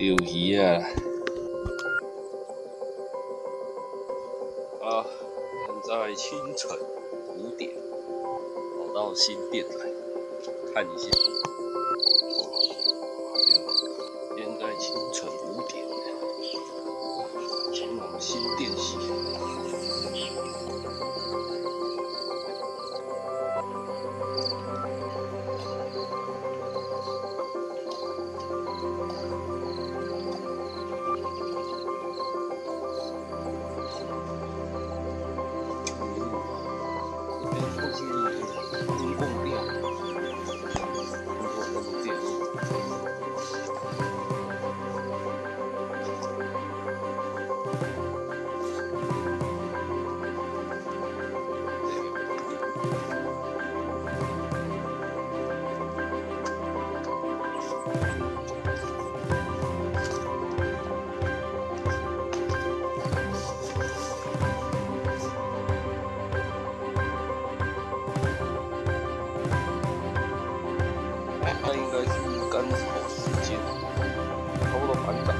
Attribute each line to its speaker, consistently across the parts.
Speaker 1: 钓鱼啊！啊，现在清晨5点，跑到新店来看一下。现在清晨5点，前往新店溪。公共店，那应该是甘草时间，差不多盘涨。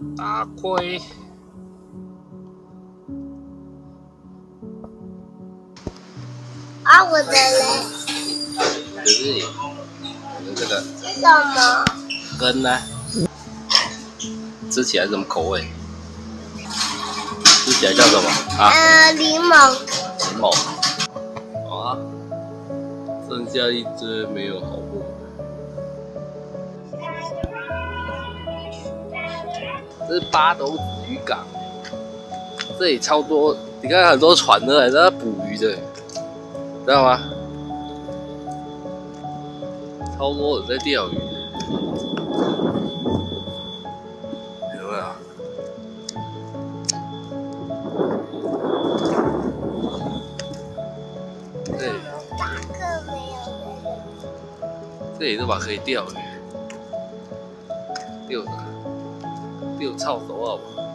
Speaker 1: 大龟。
Speaker 2: 啊，我的嘞？
Speaker 1: 就是你的这个
Speaker 2: 是什么？
Speaker 1: 根呢？吃起来什么口味？吃起来叫什么啊？
Speaker 2: 柠檬。
Speaker 1: 柠檬。好啊，剩下一只没有好货。这是八斗子渔港，这里超多，你看很多船的在那捕鱼的，知道吗？超多人在钓鱼，有没有？这里
Speaker 2: 大个没有。
Speaker 1: 这里都把可以钓鱼，钓臭手好不好？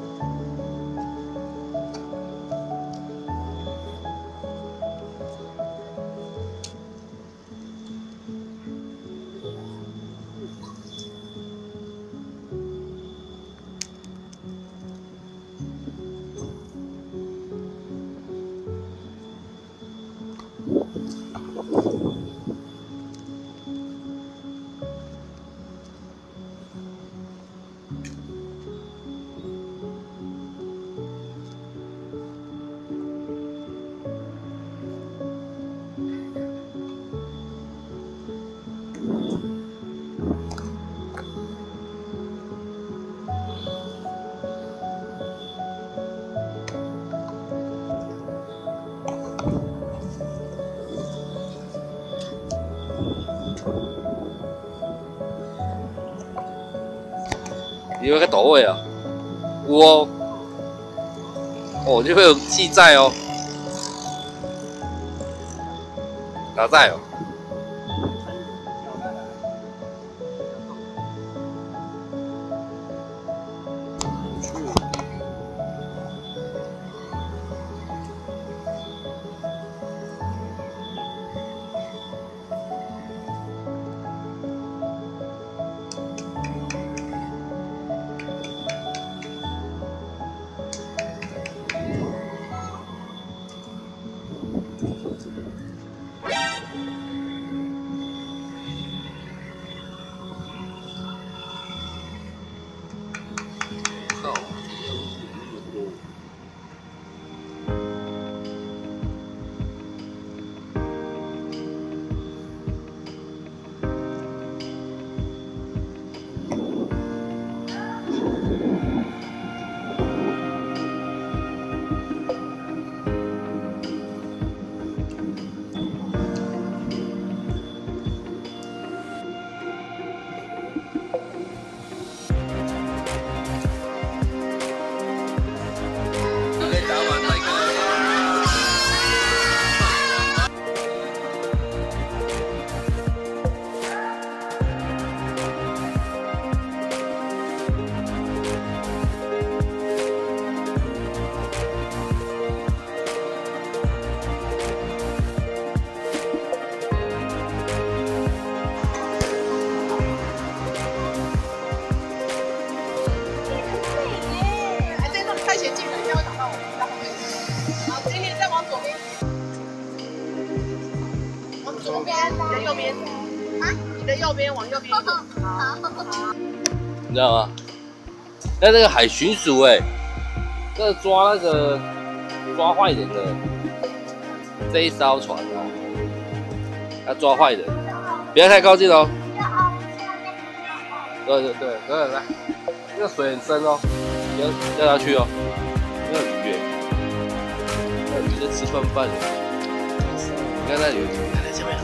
Speaker 1: 你有个岛位啊？有哦，哦，就会有记载哦，哪在哦？
Speaker 2: 右边啊，你的右边往右边。好，
Speaker 1: 你知道吗？那这个海巡署这个抓坏人的这一艘船哦，要抓坏人，不要太靠近哦。对，来，这个水很深哦，不要掉下去哦。那鱼那鱼在吃饭的，你看那鱼，看在前面。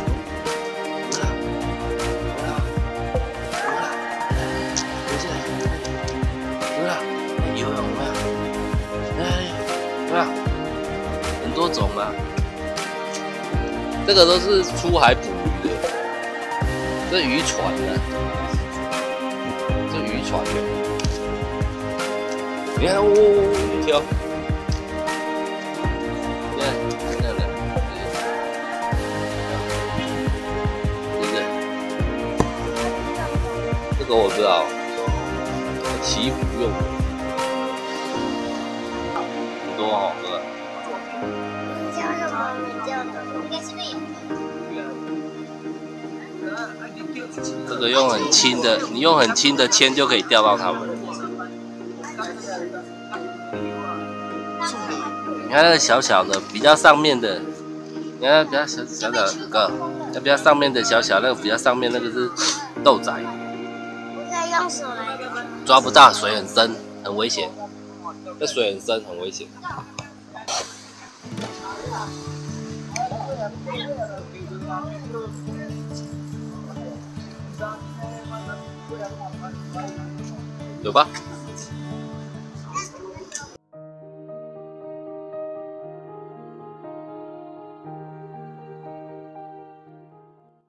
Speaker 1: 很多种啊，这个都是出海捕鱼的，这渔船呢，这渔船的，你看，你挑，你看，对不对？这个我知道， 祈福用的，很多哦，对吧？
Speaker 3: 叫什么名叫的？应该是那个。
Speaker 1: 这个用很轻的，你用很轻的铅就可以钓到它们。你看那个小小的，比较上面的，你看比较小小的个，那比较上面的小小那个比较上面那个是豆仔。
Speaker 3: 我可以用手来
Speaker 1: 抓不大，水很深，很危险。这水很深，很危险。有吧？